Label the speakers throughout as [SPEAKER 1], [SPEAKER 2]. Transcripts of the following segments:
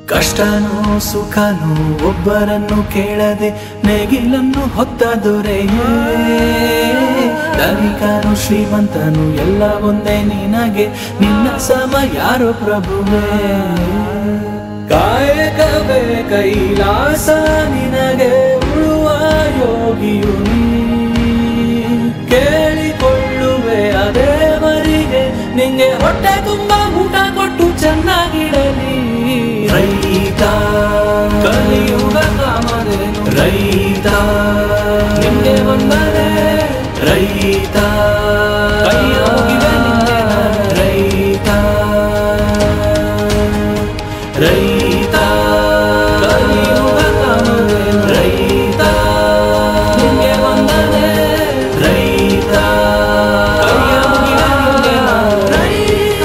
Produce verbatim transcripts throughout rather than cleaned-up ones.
[SPEAKER 1] ಕಷ್ಟನೋ ಸುಖನೋ ಒಬ್ಬರನ್ನು ಕೇಳದೆ ನೇಗಿಲನ್ನು ಹೊತ್ತ ದೊರೆಯೇ ಧನಿಕನು ಶ್ರೀಮಂತನು ಎಲ್ಲ ಒಂದೇ ನಿನಗೆ ನಿನ್ನ ಸಮ ಯಾರೋ ಪ್ರಭುವೇ ಕಾಯಕವೇ ಕೈಲಾಸ ನಿನಗೆ ಉಳುವ ಯೋಗಿಯು ಕೇಳಿಕೊಳ್ಳುವೆ ಅದೇ ಮರಿಗೆ ನಿಂಗೆ ಹೊಟ್ಟೆ ತುಂಬ ಊಟ ಕೊಟ್ಟು ಚೆನ್ನಾಗಿಡಲಿ ರೈತ ಕಲಿಯುಗ ಕಾಮಧೇನು ರೈತ ನಿಂಗೆ ಬಂದರೆ ರೈತ ಕೈಯ ಮುಗಿವೆ ನಿಂಗೆ ರೈತ ರೈತ ಕಲಿಯುಗ ಕಾಮಧೇನು ರೈತ ನಿಂಗೆ ಬಂದರೆ ರೈತ ಕೈಯ ಮುಗಿವೆ ನಿಂಗೆ ರೈತ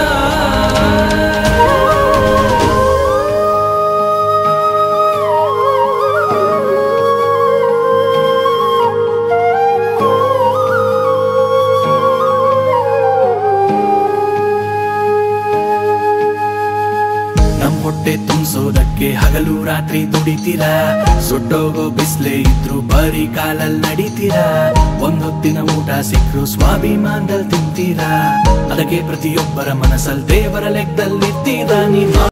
[SPEAKER 1] ನಮ್ ಹೊಟ್ಟೆ ತುಂಬಿಸೋದಕ್ಕೆ ಹಗಲು ರಾತ್ರಿ ದುಡಿತೀರಾ ಸುಟ್ಟೋಗೋ ಬಿಸ್ಲೆ ಇದ್ರು ಬರೀ ಕಾಲಲ್ಲಿ ನಡೀತೀರಾ ಒಂದೊತ್ತಿನ ಊಟ ಸಿಕ್ಕರು ಸ್ವಾಭಿಮಾನದಲ್ಲಿ ತಿಂತೀರಾ ಅದಕ್ಕೆ ಪ್ರತಿಯೊಬ್ಬರ ಮನಸ್ಸಲ್ಲಿ ದೇವರ ಲೆಕ್ಕದಲ್ಲಿರ್ತೀರಾ ನೀವು